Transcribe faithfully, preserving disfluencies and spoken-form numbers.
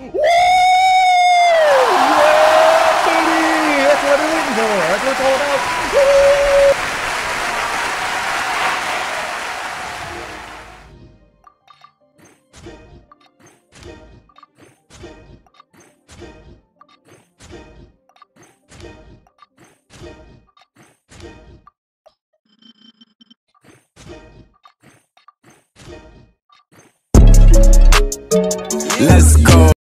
Woo! Yeah, baby! That's what I've been waiting for. That's what it's all about. Woo! Let's go.